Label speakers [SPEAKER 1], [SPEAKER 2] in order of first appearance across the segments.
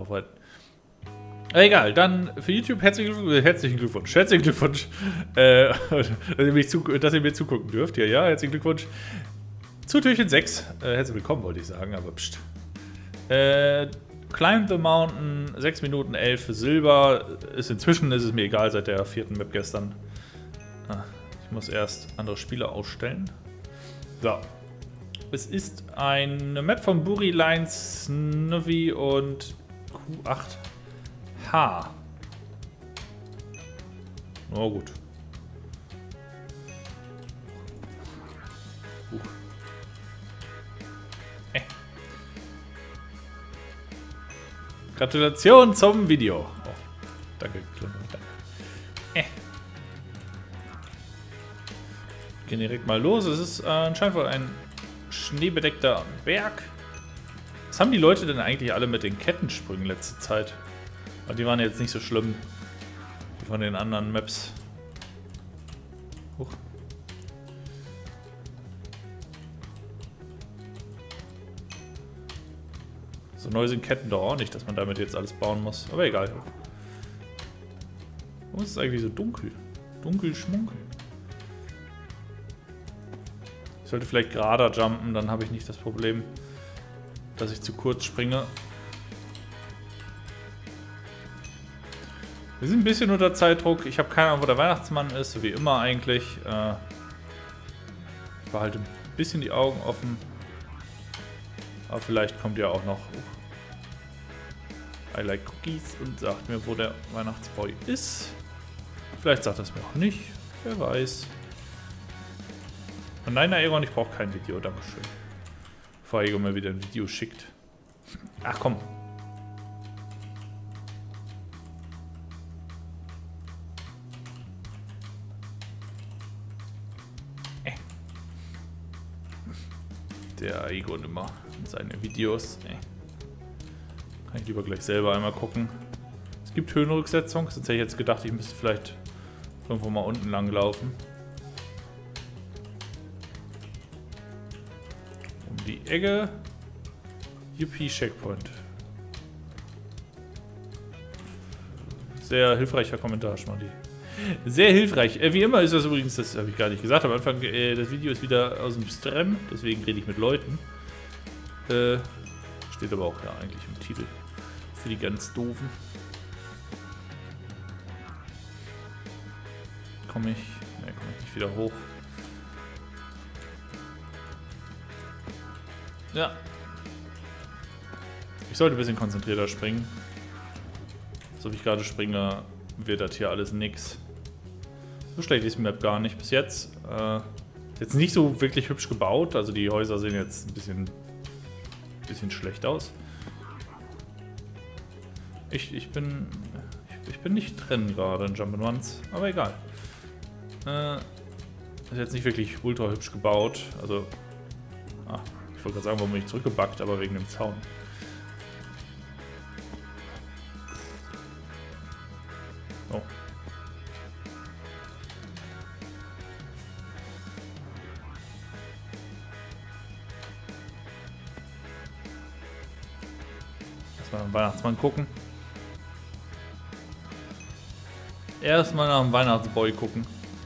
[SPEAKER 1] aufhalten. Egal, dann für YouTube herzlichen Glückwunsch. Herzlichen Glückwunsch. Dass ihr mir zugucken dürft. Ja, herzlichen Glückwunsch. Zu Türchen 6. Herzlich willkommen, wollte ich sagen, aber pst. Climb the Mountain, 6 Minuten 11 für Silber. Inzwischen ist es mir egal, seit der 4. Map gestern. Ich muss erst andere Spiele ausstellen. So. Es ist eine Map von Buri Lines, Novi und Q8H. Oh, gut. Gratulation zum Video. Oh, danke. Gehen direkt mal los. Es ist anscheinend wohl ein schneebedeckter Berg. Was haben die Leute denn eigentlich alle mit den Kettensprüngen letzte Zeit? Aber die waren jetzt nicht so schlimm wie von den anderen Maps. Huch. So neu sind Ketten doch auch nicht, dass man damit jetzt alles bauen muss. Aber egal. Warum ist es eigentlich so dunkel? Dunkel schmunkel. Ich sollte vielleicht gerader jumpen, dann habe ich nicht das Problem, dass ich zu kurz springe. Wir sind ein bisschen unter Zeitdruck. Ich habe keine Ahnung, wo der Weihnachtsmann ist, so wie immer eigentlich. Ich behalte ein bisschen die Augen offen. Aber vielleicht kommt ja auch noch I like Cookies und sagt mir, wo der Weihnachtsboy ist. Vielleicht sagt er es mir auch nicht. Wer weiß. Und nein, Aeron, ich brauche kein Video. Dankeschön. Bevor Ego mir wieder ein Video schickt. Ach komm. Der Egon immer mit seinen Videos. Kann ich lieber gleich selber einmal gucken. Es gibt Höhenrücksetzung, sonst hätte ich jetzt gedacht, ich müsste vielleicht irgendwo mal unten lang laufen. Um die Ecke. Yuppie Checkpoint. Sehr hilfreicher Kommentar, Schmandi. Sehr hilfreich. Wie immer ist das übrigens, das habe ich gar nicht gesagt am Anfang, das Video ist wieder aus dem Stream, deswegen rede ich mit Leuten. Steht aber auch ja eigentlich im Titel. Für die ganz Doofen. Komme ich nicht wieder hoch. Ja. Ich sollte ein bisschen konzentrierter springen. So wie ich gerade springe, wird das hier alles nix. So schlecht ist die Map gar nicht bis jetzt. Jetzt nicht so wirklich hübsch gebaut, also die Häuser sehen jetzt ein bisschen schlecht aus. Ich bin nicht drin gerade in Jump'n'Runs, aber egal. Ist jetzt nicht wirklich ultra hübsch gebaut, also ich wollte gerade sagen, warum bin ich zurückgebackt, aber wegen dem Zaun. Oh. Erstmal nach dem Weihnachtsmann gucken. Erstmal nach dem Weihnachtsboy gucken.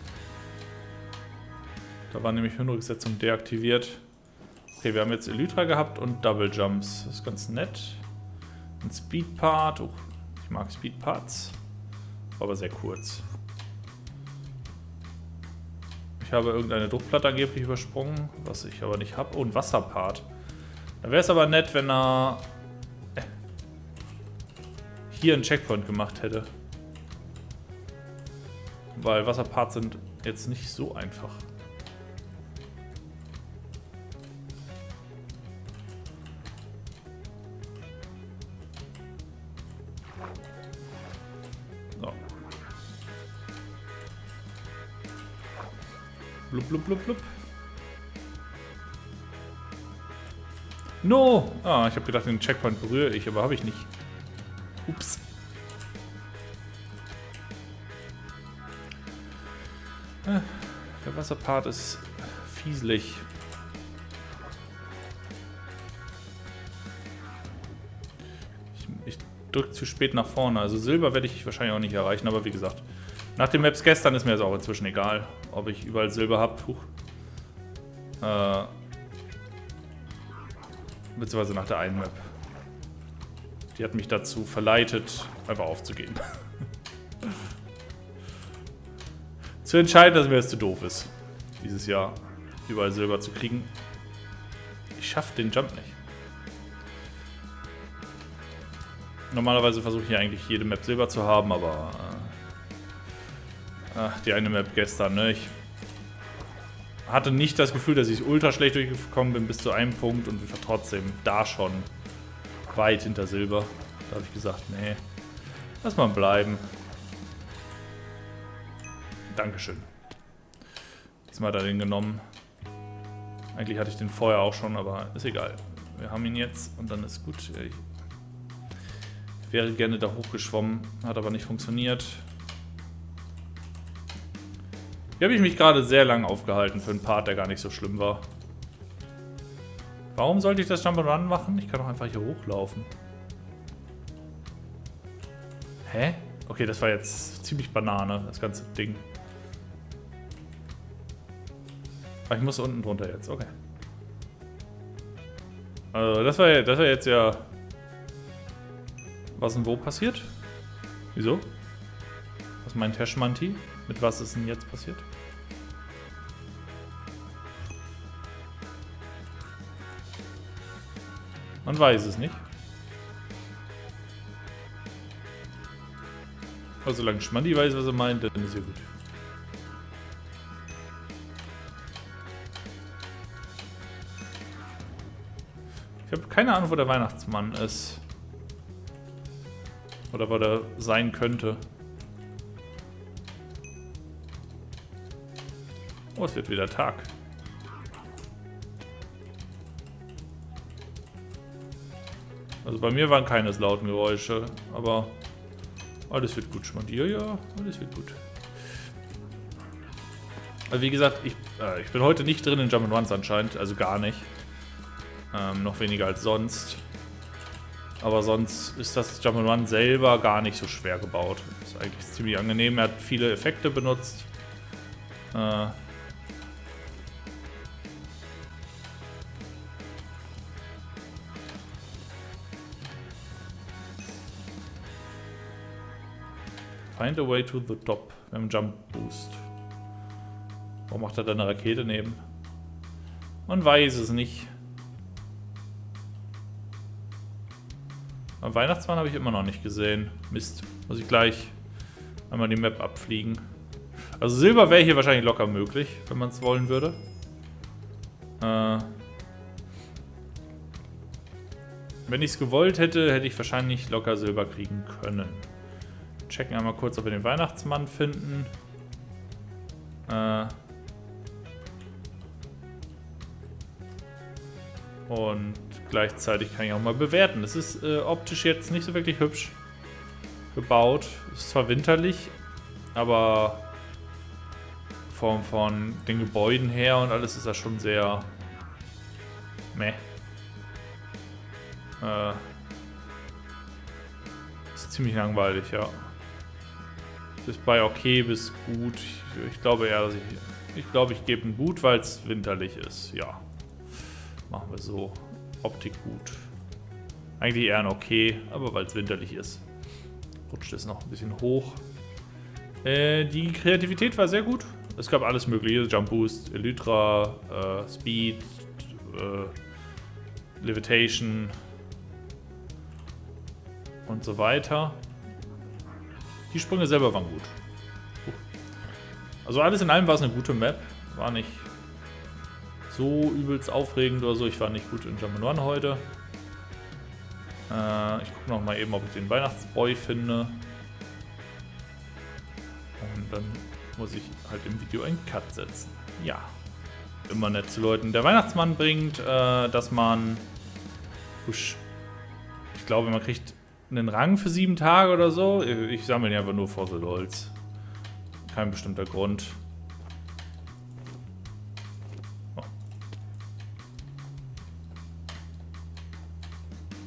[SPEAKER 1] Da war nämlich Höhenrücksetzung deaktiviert. Okay, wir haben jetzt Elytra gehabt und Double Jumps. Das ist ganz nett. Ein Speed Part. Oh, ich mag Speed Parts. Aber sehr kurz. Ich habe irgendeine Druckplatte angeblich übersprungen, was ich aber nicht habe. Oh, ein Wasserpart. Da wäre es aber nett, wenn er hier einen Checkpoint gemacht hätte. Weil Wasserparts sind jetzt nicht so einfach. So. Blub, blub, blub, blub. No! Ah, ich habe gedacht, den Checkpoint berühre ich, aber habe ich nicht. Ups. Der Wasserpart ist fieselig. drückt zu spät nach vorne. Also Silber werde ich wahrscheinlich auch nicht erreichen, aber wie gesagt, nach den Maps gestern ist mir jetzt auch inzwischen egal, ob ich überall Silber habe. Beziehungsweise nach der einen Map. Die hat mich dazu verleitet, einfach aufzugeben. Zu entscheiden, dass mir das zu doof ist, dieses Jahr überall Silber zu kriegen. Ich schaffe den Jump nicht. Normalerweise versuche ich hier eigentlich jede Map Silber zu haben, aber die eine Map gestern, ne? Ich hatte nicht das Gefühl, dass ich ultra schlecht durchgekommen bin bis zu einem Punkt und war trotzdem da schon weit hinter Silber. Da habe ich gesagt, nee, lass mal bleiben. Dankeschön. Diesmal hat er den genommen. Eigentlich hatte ich den vorher auch schon, aber ist egal. Wir haben ihn jetzt und dann ist gut. Ich wäre gerne da hochgeschwommen, hat aber nicht funktioniert. Hier habe ich mich gerade sehr lang aufgehalten für einen Part, der gar nicht so schlimm war. Warum sollte ich das Jump'n'Run machen? Ich kann doch einfach hier hochlaufen. Hä? Okay, das war jetzt ziemlich Banane, das ganze Ding. Aber ich muss unten drunter jetzt, okay. Also das war jetzt ja... Was und wo passiert? Wieso? Was meint Herr Schmanti? Mit was ist denn jetzt passiert? Man weiß es nicht. Aber solange Schmanti weiß, was er meint, dann ist ja gut. Ich habe keine Ahnung, wo der Weihnachtsmann ist. Oder wo der sein könnte. Oh, es wird wieder Tag. Also bei mir waren keine lauten Geräusche, aber alles wird gut, Schmanti. Ja, alles wird gut. Also wie gesagt, ich bin heute nicht drin in Jump'n'Runs anscheinend, also gar nicht. Noch weniger als sonst. Aber sonst ist das Jump'n'Run selber gar nicht so schwer gebaut. Ist eigentlich ziemlich angenehm. Er hat viele Effekte benutzt. Find a way to the top. Wir haben Jump Boost. Warum macht er da eine Rakete neben? Man weiß es nicht. Am Weihnachtsmann habe ich immer noch nicht gesehen. Mist. Muss ich gleich einmal die Map abfliegen. Also Silber wäre hier wahrscheinlich locker möglich, wenn man es wollen würde. Wenn ich es gewollt hätte, hätte ich wahrscheinlich locker Silber kriegen können. Checken einmal kurz, ob wir den Weihnachtsmann finden. Und gleichzeitig kann ich auch mal bewerten. Es ist optisch jetzt nicht so wirklich hübsch gebaut. Es ist zwar winterlich, aber von den Gebäuden her und alles ist das schon sehr meh. Ist ziemlich langweilig, ja. Ist bei okay bis gut. Ich glaube eher, dass ich gebe ein gut, weil es winterlich ist. Ja. Machen wir so. Optik gut. Eigentlich eher ein okay, aber weil es winterlich ist, rutscht es noch ein bisschen hoch. Die Kreativität war sehr gut. Es gab alles mögliche. Jump Boost, Elytra, Speed, Levitation und so weiter. Die Sprünge selber waren gut. Also alles in allem war es eine gute Map. War nicht so übelst aufregend oder so. Ich war nicht gut in Jump'n'Run heute. Ich gucke noch mal eben, ob ich den Weihnachtsboy finde. Und dann muss ich halt im Video einen Cut setzen. Ja. Immer nett zu Leuten. Der Weihnachtsmann bringt, dass man... Ich glaube, man kriegt einen Rang für 7 Tage oder so. Ich sammle ihn einfach nur for the lols. Kein bestimmter Grund.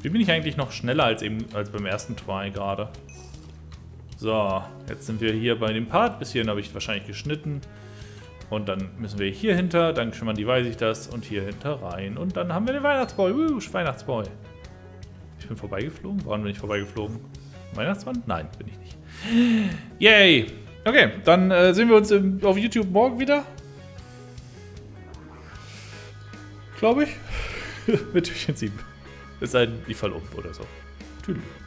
[SPEAKER 1] Wie bin ich eigentlich noch schneller als beim ersten Try gerade? So, jetzt sind wir hier bei dem Part. Bis hierhin habe ich wahrscheinlich geschnitten. Und dann müssen wir hier hinter, dann schon die weiß ich das und hier hinter rein. Und dann haben wir den Weihnachtsboy. Weihnachtsboy. Ich bin vorbeigeflogen? Warum bin ich vorbeigeflogen? Weihnachtsmann? Nein, bin ich nicht. Yay! Okay, dann sehen wir uns auf YouTube morgen wieder. Glaube ich. Mit Türchen 7. Es sei denn, ich falle um oder so. Tschüss.